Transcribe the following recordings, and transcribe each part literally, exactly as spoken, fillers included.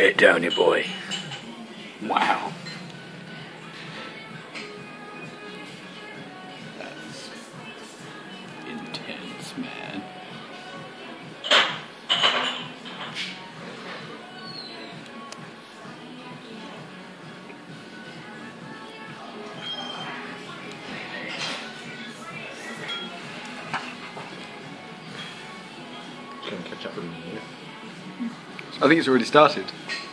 Get down here, boy. Wow. That's intense, man. Can catch up with me here. I think it's already started.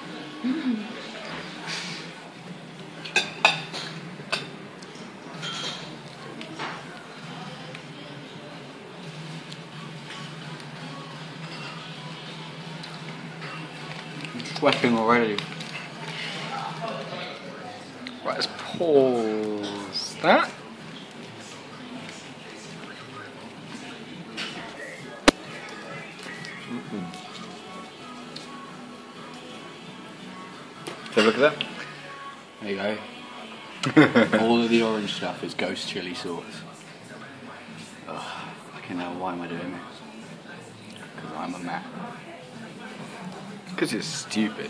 Sweating already. Right, let's pause that. Mm-hmm. Have a look at that. There you go. All of the orange stuff is ghost chili sauce. Ugh, fucking hell, why am I doing this? Because I'm a man. Because it's stupid.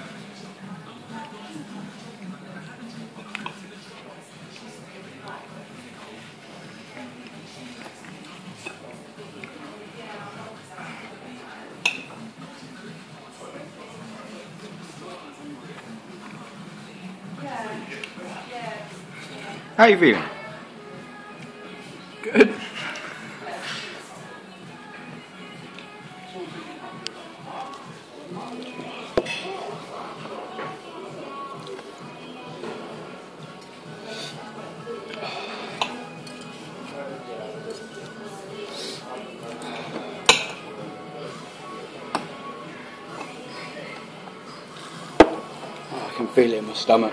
How are you feeling? Good. Oh, I can feel it in my stomach.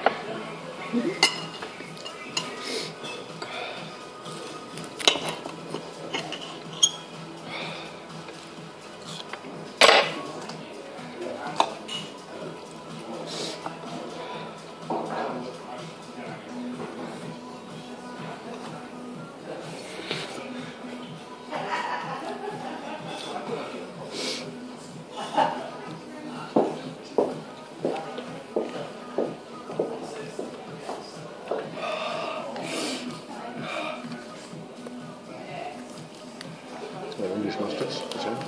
English masters,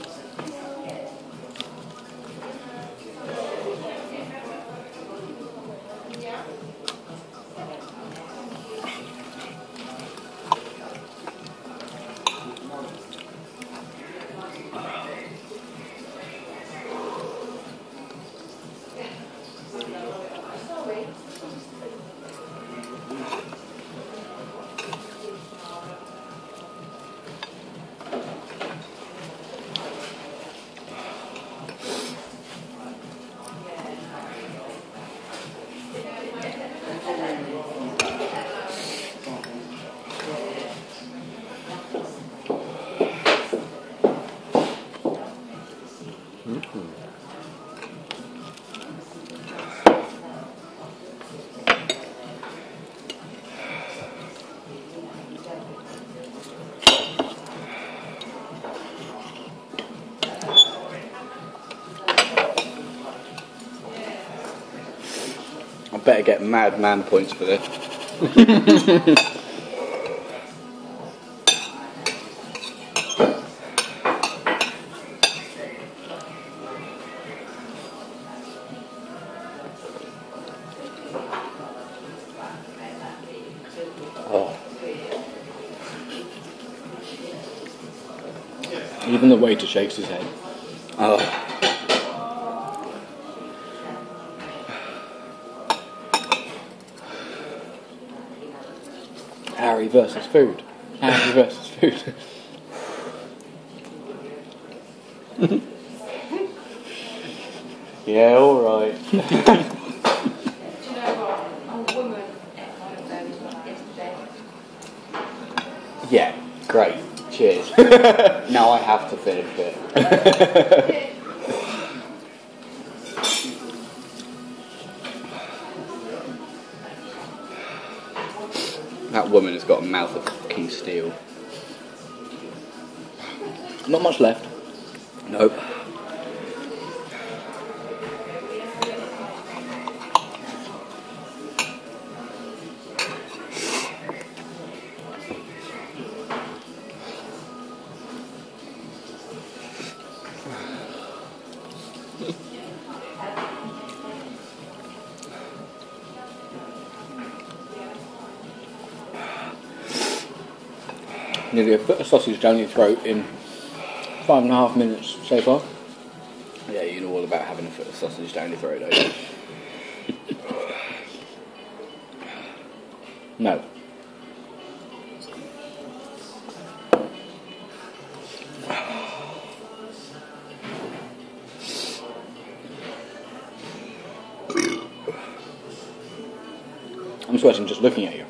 I better get mad man points for this. Oh. Even the waiter shakes his head. Oh. Harry versus food. Harry versus food. Yeah, alright. Do you know what? A woman ate one of those yesterday. Yeah, great. Cheers. Now I have to finish it. That woman has got a mouth of fucking steel. Not much left. Nope. Nearly a foot of sausage down your throat in five and a half minutes so far. Yeah, you know all about having a foot of sausage down your throat, don't you? No. I'm sweating just looking at you.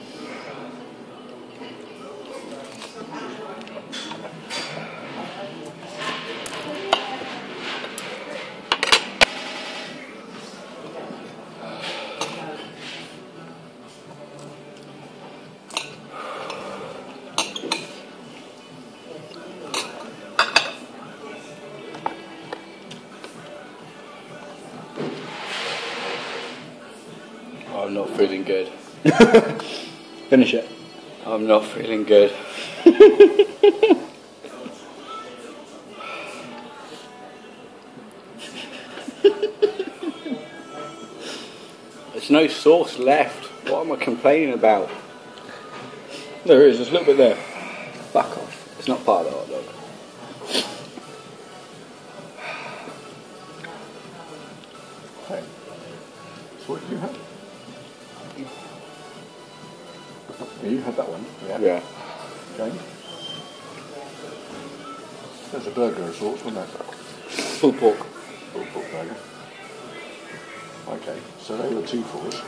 I'm not feeling good. Finish it. I'm not feeling good. There's no sauce left. What am I complaining about? There is, there's a little bit there. Fuck off. It's not part of the hot dog. Okay. So what did you have? Yeah, you had that one. Yeah. Yeah. Okay. There's a burger of sorts, wasn't there? Pulled pork. Pulled pork burger. Okay, so they were two fours.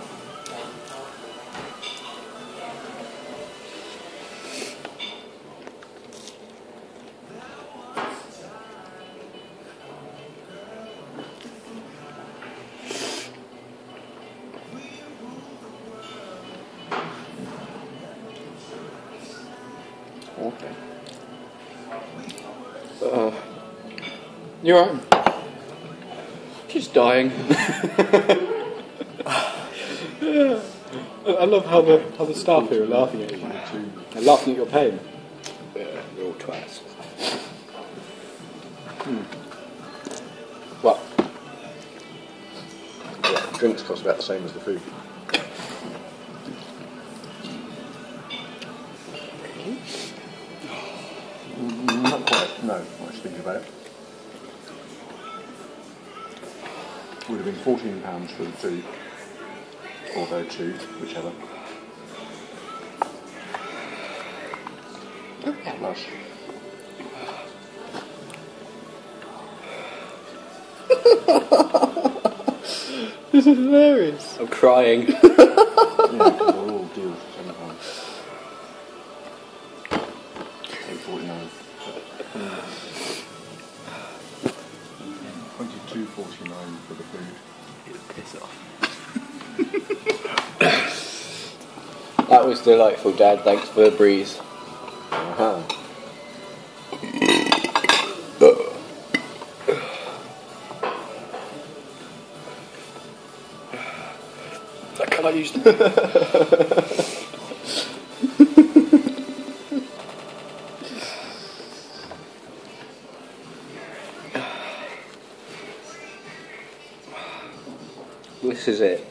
Okay. Uh, you alright? She's dying. I love how the how the staff here are laughing at you. They're laughing at your pain. Yeah, they're all twats. Hmm. What? Yeah, drinks cost about the same as the food. Mm, not quite, no, I was thinking about it. Would have been fourteen pounds for the two, or though two, whichever. Plus. This is hilarious. I'm crying. Yeah, because they're all deals for seven pounds. eight forty-nine. Twenty-two forty-nine for the food. Piss off. That was delightful, Dad. Thanks for the breeze. Uh-huh. I can't use This is it.